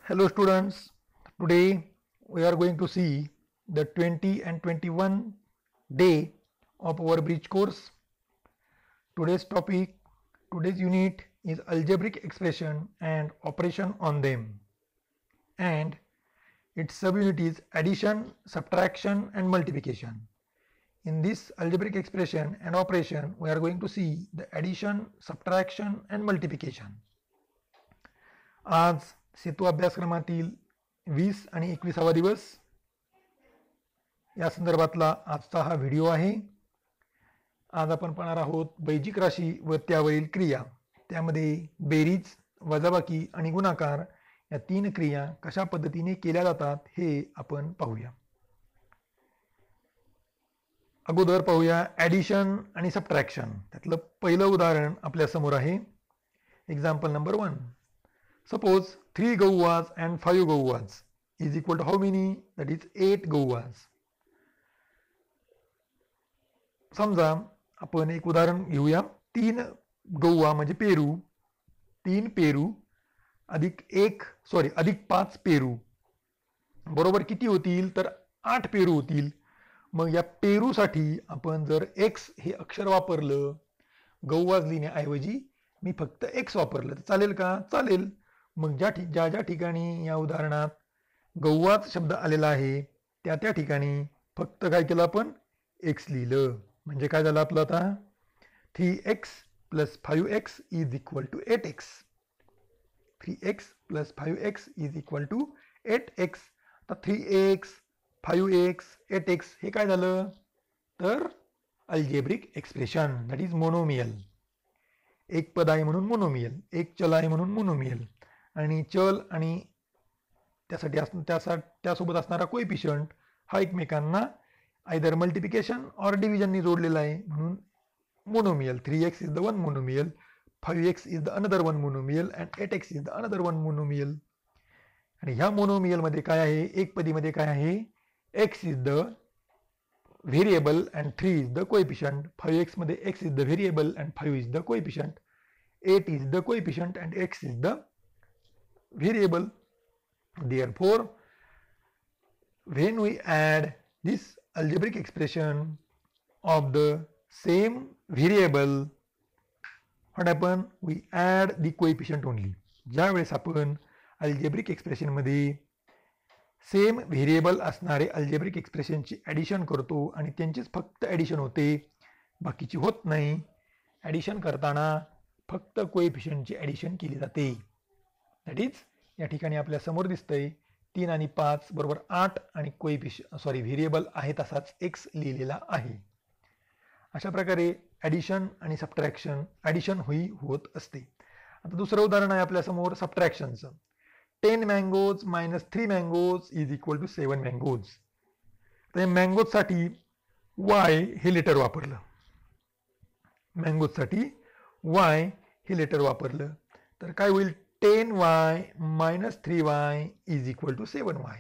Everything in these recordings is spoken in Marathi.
Hello students, today we are going to see the 20 and 21 day of our bridge course. Today's topic, today's unit is algebraic expression and operation on them, and its subunit is addition, subtraction and multiplication. In this algebraic expression and operation we are going to see the addition, subtraction and multiplication. आज सेतू अभ्यासक्रमातील 20 आणि 21वा दिवस या संदर्भातला आजचा हा व्हिडिओ आहे. आज आपण पाहणार आहोत बैजिक राशी व त्यावरील क्रिया, त्यामध्ये बेरीज, वजाबाकी आणि गुणाकार या तीन क्रिया कशा पद्धतीने केल्या जातात हे आपण पाहूया. अगोदर पाहूया ॲडिशन आणि सबट्रॅक्शन. त्यातलं पहिलं उदाहरण आपल्या समोर आहे. Example number 1. Suppose 3 gauwas and 5 gauwas is equal to how many? That is 8 gauwas. समजा आपण एक उदाहरण घेऊया. 3 गौवा म्हणजे पेरू, 3 पेरू अधिक 5 पेरू बरोबर किती होतील? तर 8 पेरू होतील. मग या पेरूसाठी आपण जर x हे अक्षर वापरलं, गौवाज लिहिण्याऐवजी मी फक्त x वापरलं तर चालेल का? चालेल. मग ज्या ठिकाणी या उदाहरणात गौवाच शब्द आलेला आहे त्या ठिकाणी फक्त काय केलं आपण? x लिहिलं. म्हणजे काय झालं आपलं? आता 3x + 5x is equal to 8x. 3x + 5x is equal to 8x. आता 3x 5x 8x हे काय झालं? तर algebraic expression, that is monomial. एक पद आहे म्हणून मोनोमियल, एक चल आहे म्हणून मोनोमियल, आणि चल आणि त्यासोबत असणारा कोएफिशियंट हा एकमेकांना आयदर मल्टिप्लिकेशन ऑर डिव्हिजननी जोडलेला आहे म्हणून monomial. 3x is the one monomial, 5x is the another one monomial and 8x is the another one monomial. आणि ह्या मोनोमियलमध्ये काय आहे? एकपदीमध्ये काय आहे? x is the variable and 3 is the coefficient. 5x मध्ये x is the variable and 5 is the coefficient. 8 is the coefficient and x is the variable. Therefore, when we add this algebraic expression of the same variable, what happen? We add the coefficient only. ज्या वेळेस आपण अल्जेब्रिक एक्सप्रेशन मध्ये सेम व्हेरिएबल असणारे अल्जेब्रिक एक्सप्रेशनची ॲडिशन करतो आणि त्यांचीच फक्त ॲडिशन होते, बाकीची होत नाही. ॲडिशन करताना फक्त कोएफिशियंटची ॲडिशन केली जाते. दॅट इज या ठिकाणी आपल्या समोर दिसतंय 3 आणि 5 बरोबर 8 आणि व्हेरिएबल आहे तसाच x लिहिलेला आहे. अशा प्रकारे ॲडिशन आणि सबट्रॅक्शन ॲडिशन होत असते. आता दुसरं उदाहरण आहे आपल्या समोर सबट्रॅक्शनचं. 10 mangoes - 3 mangoes is equal to 7 mangoes. तर मँगोजसाठी y हे लेटर वापरलं. मँगोजसाठी y हे लेटर वापरलं तर काय होईल? 10y - 3y is equal to 7y.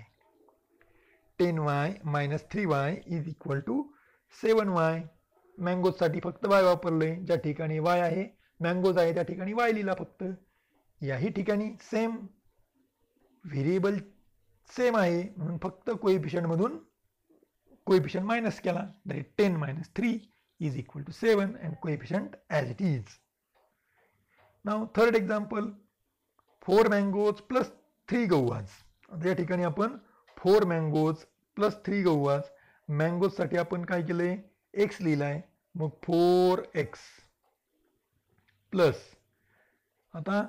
10y - 3y is equal to 7y. मँगोजसाठी फक्त y वापरलंय. ज्या ठिकाणी y आहे, मँगोज आहे त्या ठिकाणी y लिहिला फक्त. याही ठिकाणी सेम व्हेरिएबल सेम आहे म्हणून फक्त कोएफिशियंटमधून कोएफिशियंट मायनस केला. That is 10 - 3 is equal to 7 and coefficient as it is. Now third example, 4 mangoes plus 3 gauwas. या ठिकाणी आपण 4 mangoes plus 3 gauwas. मँगोज साठी आपण काय केलंय? x लिहिलाय. मग 4x प्लस आता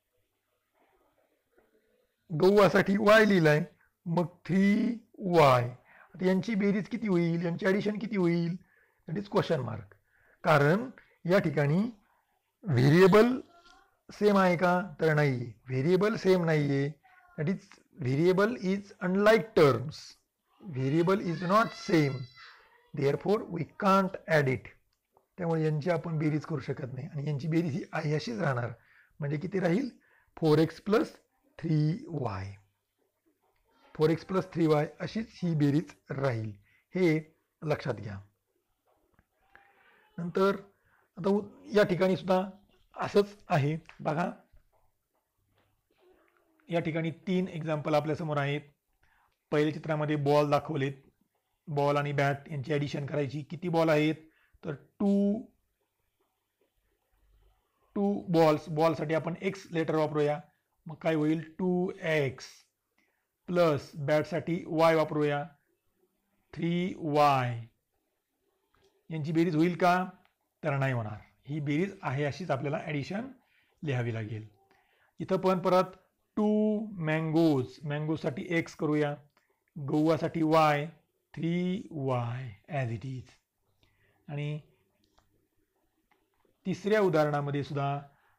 गौवासाठी y लिहिलाय. मग 3y. आता यांची बेरीज किती होईल? यांची ॲडिशन किती होईल? That is question mark. कारण या ठिकाणी व्हेरिएबल सेम आहे का? तर नाही, व्हेरिएबल सेम नाहीये. That is variable is unlike terms. Variable is not same. Therefore we can't add it. त्यामुळे यांची आपण बेरीज करू शकत नाही आणि यांची बेरीज ही आहे अशीच राहणार. म्हणजे किती राहील? 4x + 3y. 4x + 3y अशीच ही बेरीज राहील. हे लक्षात घ्या. नंतर आता या ठिकाणी सुद्धा असंच आहे बघा. या ठिकाणी 3 एक्झाम्पल आपल्यासमोर आहेत. पहिल्या चित्रामध्ये बॉल दाखवलेत. बॉल आणि बॅट यांची ॲडिशन करायची. किती बॉल आहेत तर टू बॉल्स. बॉलसाठी आपण एक्स लेटर वापरूया. मग काय होईल 2x प्लस बॅटसाठी y वापरूया 3y. यांची बेरीज होईल का तर नाही होणार. ही बेरीज आहे अशीच आपल्याला ॲडिशन लिहावी लागेल. इथं पण परत 2 मँगोजसाठी x करूया. गव्हासाठी y 3y as it is. आणि तिसऱ्या उदाहरणामध्ये सुद्धा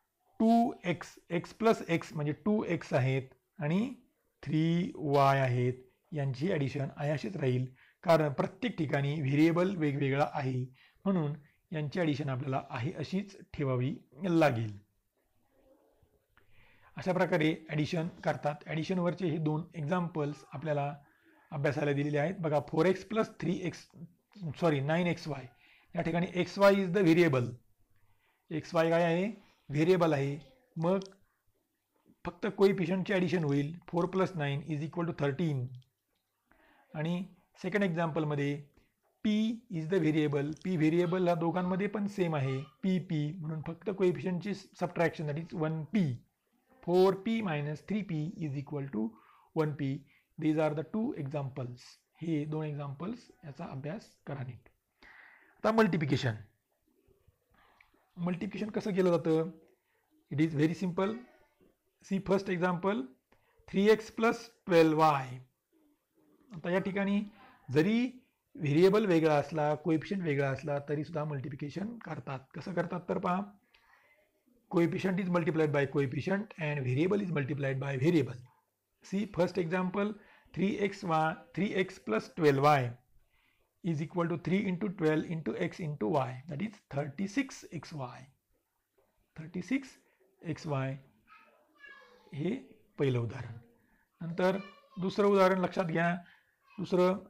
2x प्लस x म्हणजे 2x आहेत आणि 3y आहेत. यांची ॲडिशन आहे अशीच राहील कारण प्रत्येक ठिकाणी व्हेरिएबल वेगवेगळा आहे म्हणून यांची ॲडिशन आपल्याला आहे अशीच ठेवावी लागेल. अशा प्रकारे ॲडिशन करतात. ॲडिशनवरचे हे 2 एक्झाम्पल्स आपल्याला अभ्यासाला दिलेले आहेत. बघा 4x प्लस 9xy. या ठिकाणी xy is the variable. xy काय आहे व्हेरिएबल आहे. मग फक्त कोइफिशियंटची ॲडिशन होईल. 4 प्लस 9 इज इक्वल टू 13. आणि सेकंड एक्झाम्पलमध्ये p is the variable. p variable ह्या दोघांमध्ये पण सेम आहे p म्हणून फक्त कोइफिशियंटची subtraction that is 1p. 4p minus 3p is equal to 1p. These are the 2 examples. हे 2 एक्झाम्पल्स याचा अभ्यास करा नीट. आता मल्टिप्लिकेशन कसं केलं जातं. It is very simple. See first example 3x plus 12y. आता या ठिकाणी जरी व्हेरिएबल वेगळा असला कोएफिशियंट वेगळा असला तरी सुद्धा मल्टिप्लिकेशन करतात. कसं करतात तर पहा. Coefficient is multiplied by coefficient and variable is multiplied by variable. See first example 3x plus 12y is equal to 3 into 12 into x into y, that is 36xy. 36xy हे पहिलं उदाहरण. नंतर दुसरं उदाहरण लक्षात घ्या. दुसरं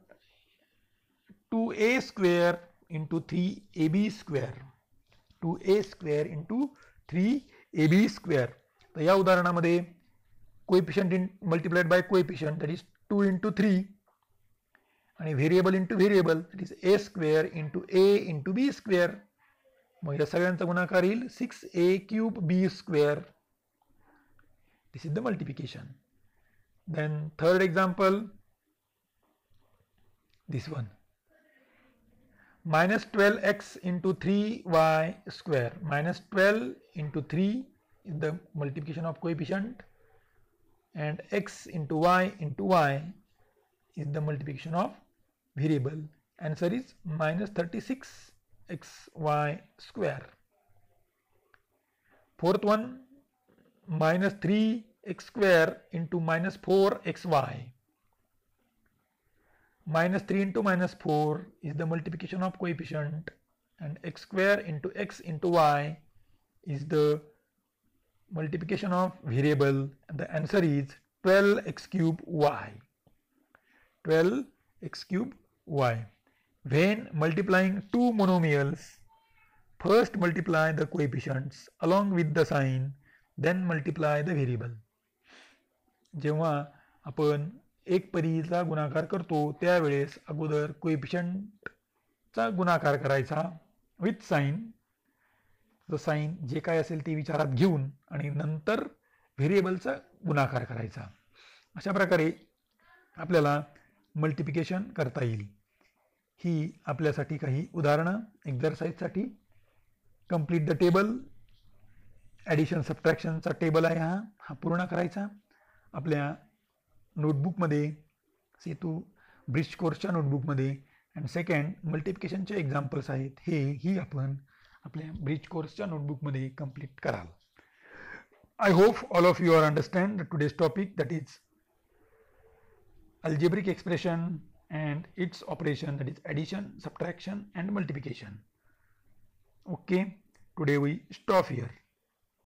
2a square into 3ab square. 2a square into 3ab square. तर या उदाहरणामध्ये coefficient multiplied by coefficient that is 2 into 3 आणि variable into variable that is a square into a into b square. मग या सगळ्यांचा गुणाकार येईल 6a cube b square. This is the multiplication. Then third example, this one, minus 12x into 3y square. Minus 12 into 3 is the multiplication of coefficient and x into y is the multiplication of variable. Answer is minus 36xy square. Fourth one, minus 3x square into minus 4xy. Minus 3 into minus 4 is the multiplication of coefficient and x square into x into y is the multiplication of variable, and the answer is 12x cube y. 12x cube y. When multiplying two monomials, first multiply the coefficients along with the sign, then multiply the variable. जेव्हा आपण एक परीचा गुणाकार करतो त्यावेळेस अगोदर कोएफिशियंटचा गुणाकार करायचा विथ साइन. साइन जे काय असेल ते विचारात घेऊन आणि नंतर व्हेरिएबलचा गुणाकार करायचा. अशा प्रकारे आपल्याला मल्टिप्लिकेशन करता येईल. ही आपल्यासाठी काही उदाहरणं एक्झरसाइजसाठी. Complete the table. ॲडिशन सबट्रॅक्शनचा टेबल आहे हा पूर्ण करायचा आपल्या नोटबुकमध्ये, सेतू ब्रिज कोर्सच्या नोटबुकमध्ये. अँड सेकंड मल्टिप्लिकेशनचे एक्झाम्पल्स आहेत ही आपण आपल्या ब्रिज कोर्सच्या नोटबुकमध्ये कंप्लीट कराल. I hope all of you understand today's topic, that is algebraic expression and its operation, that is addition, subtraction and multiplication. Okay, today we stop here.